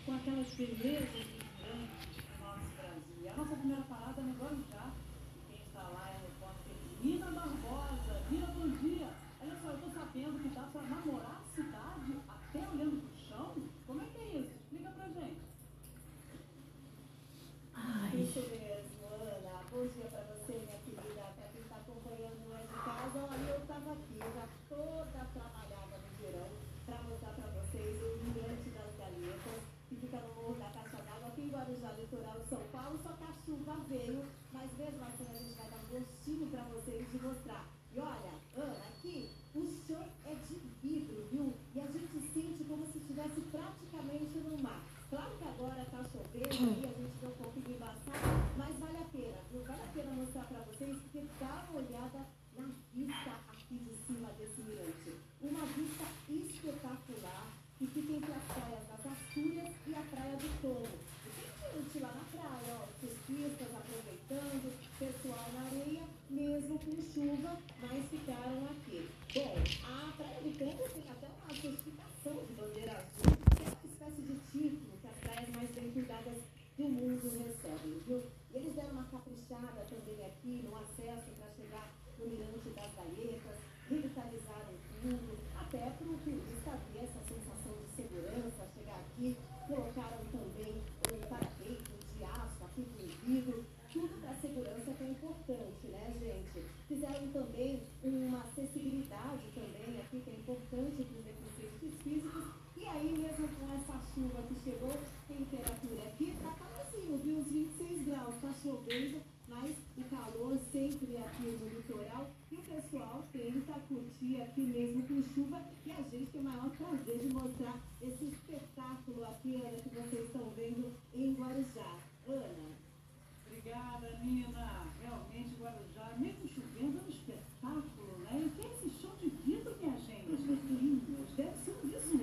com aquelas belezas vibrantes do nosso Brasil. E a nossa primeira parada é no Guarujá. E quem está lá é o repórter Nina Barbosa. Nina, bom dia. Olha só, eu estou sabendo que dá para namorar a cidade até olhando para o chão. Como é que é isso? Explica pra gente. Isso mesmo, Ana. Bom dia para você, minha querida. Para quem está acompanhando lá de casa, olha, eu estava aqui, já toda trabalhada no verão, para mostrar para vocês o Mirante das Galetas, que fica no Morro da Caixa d'Água, aqui em Guarujá, litoral de São Paulo. Só que a chuva veio, mas mesmo assim a gente vai dar um gostinho para vocês de mostrar. E olha, Ana, aqui o chão é de vidro, viu? E a gente sente como se estivesse praticamente no mar. Claro que agora está chovendo e a gente não consegue embaçar, mas vale a pena, viu? Vale a pena mostrar para vocês, porque dá uma olhada na vista aqui de cima desse mirante. Uma vista espetacular que fica entre as praias das Astúrias e a Praia do Tomo. E tem gente lá na praia, ó, surfistas aproveitando, pessoal na areia, mesmo com chuva, mas ficaram aqui. Bom, a Praia do Tomo tem até uma certificação de bandeira azul, que é uma espécie de título que as praias mais bem cuidadas do mundo recebem, viu? E eles deram uma caprichada também aqui no acesso para chegar no Mirante das Galetas, revitalizaram tudo, até para o turista ter essa sensação de segurança, chegar aqui, colocaram também um parapeito de aço aqui com vidro, tudo para a segurança que é importante, né, gente? Fizeram também uma acessibilidade também aqui, que é importante para os deficientes físicos, e aí mesmo com essa chuva que chegou, temperatura aqui tá calorzinho, viu? Uns 26 graus, tá chovendo,